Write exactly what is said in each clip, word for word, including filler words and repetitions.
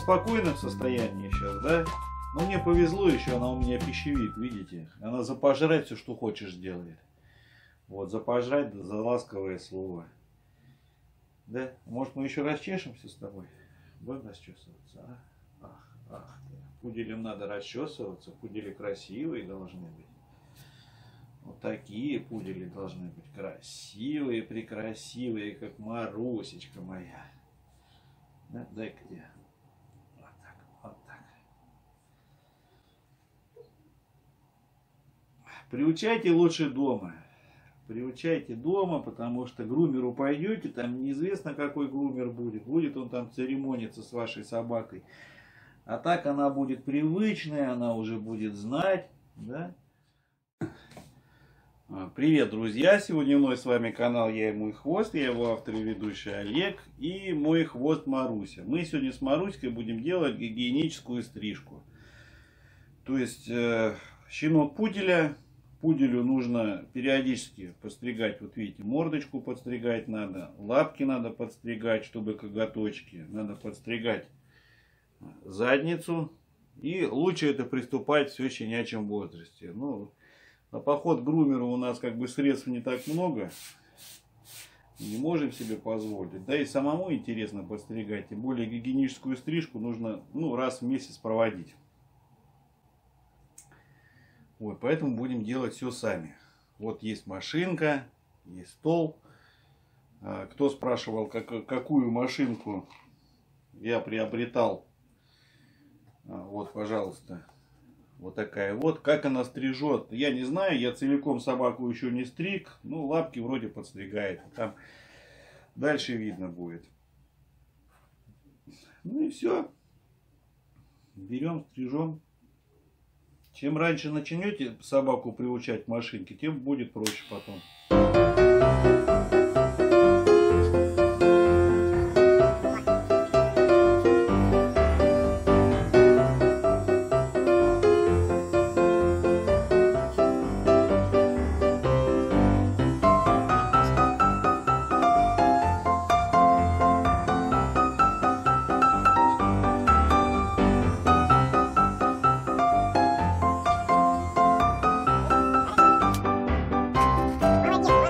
спокойном состоянии сейчас, да? Но мне повезло еще, она у меня пищевик, видите? Она за пожрать все, что хочешь, делает. Вот, за пожрать, за ласковое слово. Да? Может, мы еще расчешемся с тобой? Будем расчесываться, а? Ах, ах. Пуделям надо расчесываться, пудели красивые должны быть. Вот такие пудели должны быть красивые, прекрасивые, как Марусечка моя. Да? Дай-ка я. Вот так, вот так. Приучайте лучше дома. Приучайте дома, потому что к грумеру пойдете, там неизвестно какой грумер будет. Будет он там церемониться с вашей собакой. А так она будет привычная, она уже будет знать. Да? Привет, друзья! Сегодня мной с вами канал Я и мой хвост. Я его автор и ведущий Олег. И мой хвост Маруся. Мы сегодня с Маруськой будем делать гигиеническую стрижку. То есть э, щенок пуделя. Пуделю нужно периодически подстригать, вот видите, мордочку подстригать надо, лапки надо подстригать, чтобы коготочки, надо подстригать задницу. И лучше это приступать все в щенячьем возрасте. Ну, на поход к грумеру у нас как бы средств не так много, не можем себе позволить. Да и самому интересно подстригать, тем более гигиеническую стрижку нужно ну, раз в месяц проводить. Вот, поэтому будем делать все сами. Вот есть машинка, есть стол. Кто спрашивал, как, какую машинку я приобретал? Вот, пожалуйста. Вот такая вот. Как она стрижет, я не знаю. Я целиком собаку еще не стриг. Ну, лапки вроде подстригает. Там дальше видно будет. Ну и все. Берем, стрижем. Чем раньше начнете собаку приучать к машинке, тем будет проще потом. Молодец.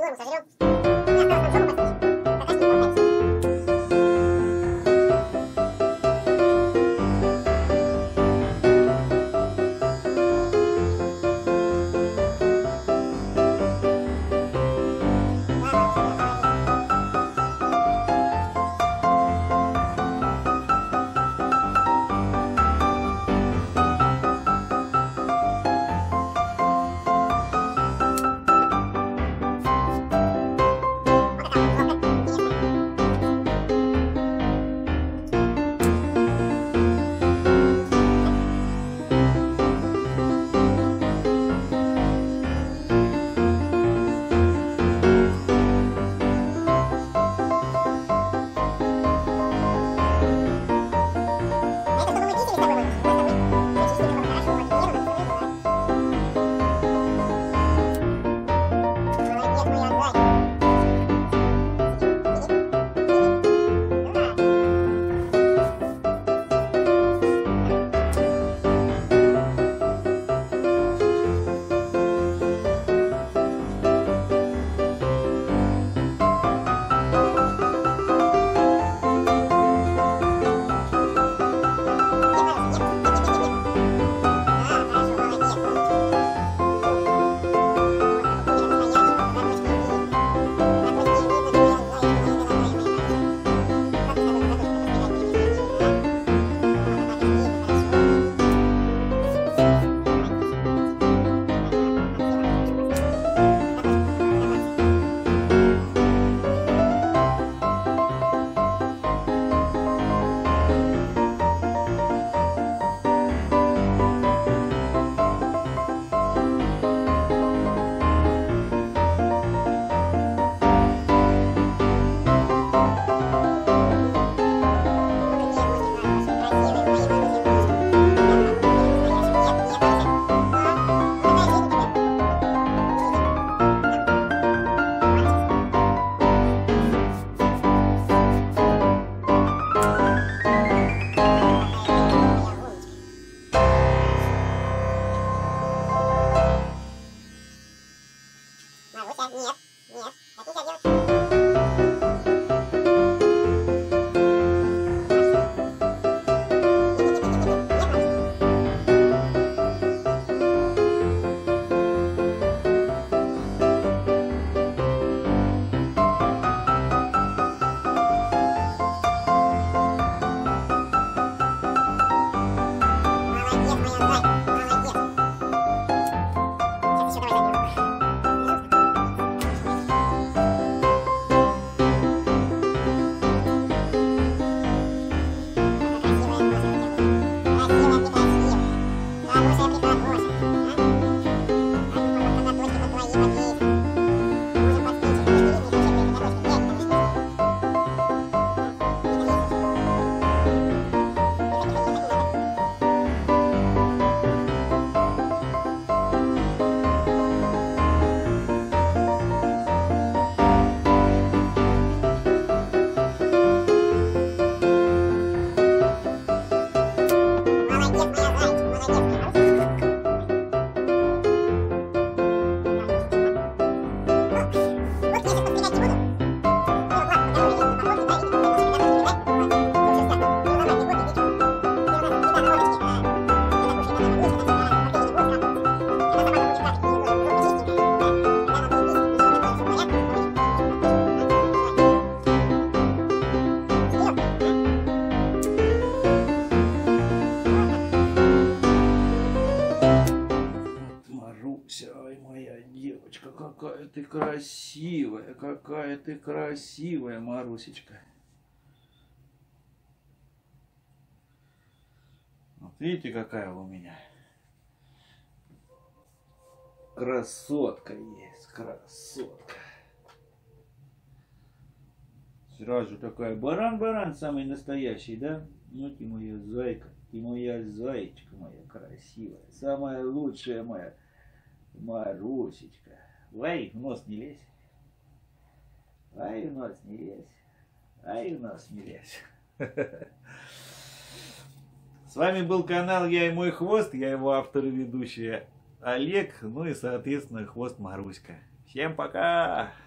Какая ты красивая, какая ты красивая, Марусечка. Вот видите, какая у меня красотка есть, красотка. Сразу такая баран-баран, самый настоящий, да? Ну ты моя зайка, ты моя зайчка моя красивая, самая лучшая моя Марусечка. Ай, в нос не лезь. Ай, в нос не лезь. Ай, в нос не лезь. С вами был канал Я и мой хвост. Я его автор и ведущий Олег. Ну и, соответственно, хвост Маруська. Всем пока!